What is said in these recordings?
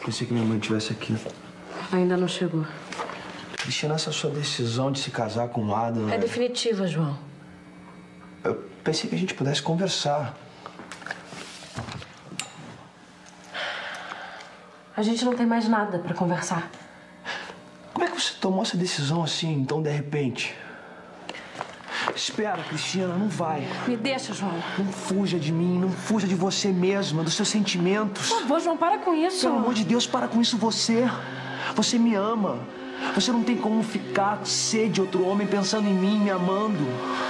Pensei que minha mãe estivesse aqui. Ainda não chegou. Cristina, essa sua decisão de se casar com o Adam... É definitiva, João. Eu pensei que a gente pudesse conversar. A gente não tem mais nada pra conversar. Como é que você tomou essa decisão assim, tão de repente? Espera, Cristina, não vai. Me deixa, João. Não fuja de mim, não fuja de você mesma, dos seus sentimentos. Por favor, João, para com isso. Pelo amor de Deus, para com isso você. Você me ama. Você não tem como ficar com sede de outro homem pensando em mim, me amando.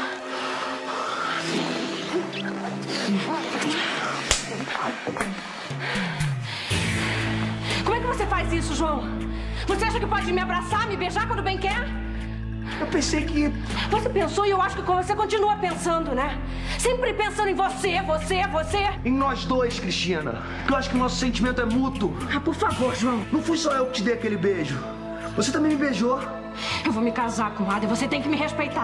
Como é que você faz isso, João? Você acha que pode me abraçar, me beijar quando bem quer? Eu pensei que... Você pensou e eu acho que você continua pensando, né? Sempre pensando em você, você. Em nós dois, Cristina. Eu acho que o nosso sentimento é mútuo. Ah, por favor, João. Não fui só eu que te dei aquele beijo. Você também me beijou. Eu vou me casar com o Adam e você tem que me respeitar.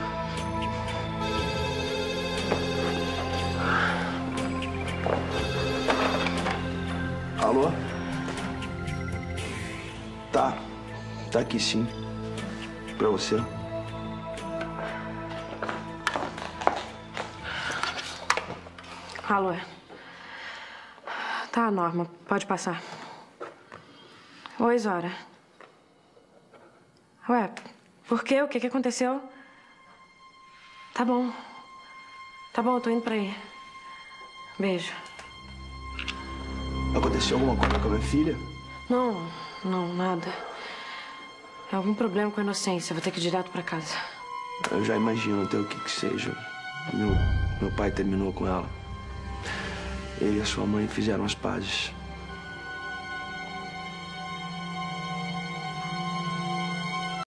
Alô? Tá. Tá aqui sim. Pra você. Alô? Tá, Norma. Pode passar. Oi, Zora. Ué, por quê? O que aconteceu? Tá bom. Tá bom, eu tô indo pra aí. Beijo. Aconteceu alguma coisa com a minha filha? Não, nada. É algum problema com a Inocência. Vou ter que ir direto pra casa. Eu já imagino até o que seja. Meu pai terminou com ela. Ele e a sua mãe fizeram as pazes.